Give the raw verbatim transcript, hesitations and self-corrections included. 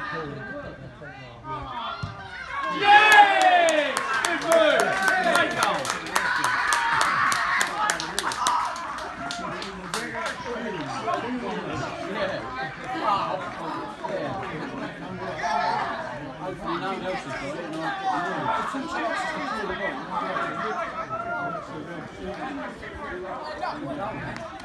Yay! Good move! Great goal! Hopefully no one else has got it.